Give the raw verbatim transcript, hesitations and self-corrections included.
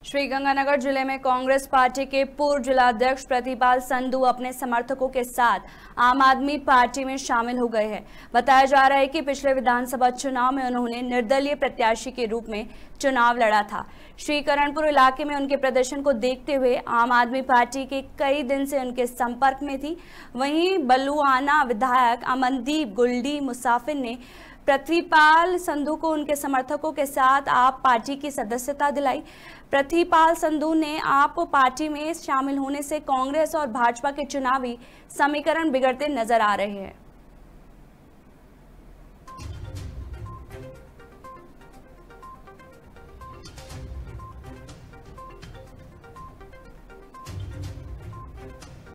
श्रीगंगानगर जिले में कांग्रेस पार्टी के पूर्व जिलाध्यक्ष प्रतिपाल संधू अपने समर्थकों के साथ आम आदमी पार्टी में शामिल हो गए हैं। बताया जा रहा है कि पिछले विधानसभा चुनाव में उन्होंने निर्दलीय प्रत्याशी के रूप में चुनाव लड़ा था। श्रीकरणपुर इलाके में उनके प्रदर्शन को देखते हुए आम आदमी पार्टी के कई दिन से उनके संपर्क में थी। वहीं बलुआना विधायक अमनदीप गुलडी मुसाफिर ने पृथ्वीपाल संधू को उनके समर्थकों के साथ आप पार्टी की सदस्यता दिलाई। पृथ्वीपाल संधू ने आप पार्टी में शामिल होने से कांग्रेस और भाजपा के चुनावी समीकरण बिगड़ते नजर आ रहे हैं।